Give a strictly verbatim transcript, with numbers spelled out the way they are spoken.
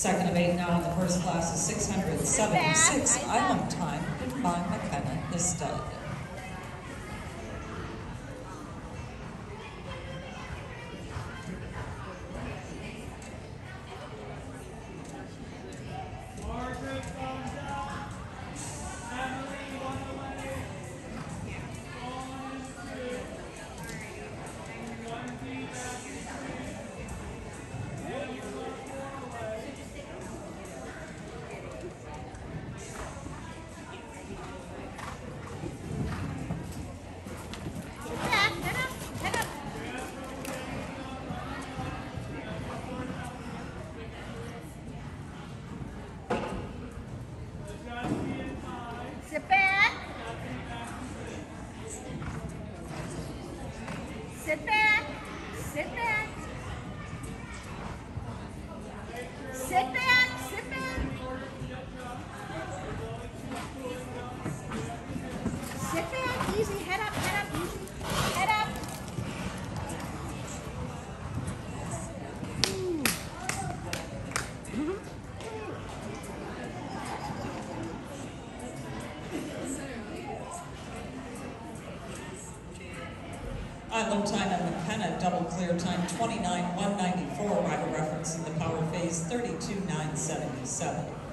Second of eight now in the first class is six hundred seventy-six. Island time by McKenna is stud. Sit back. Sit back. Sit back. Sit back. Sit back. Sit back. Easy. Head up. Head up. Easy. Head up. Island time at McKenna, double clear time twenty-nine one ninety-four, rider reference in the power phase thirty-two nine seventy-seven.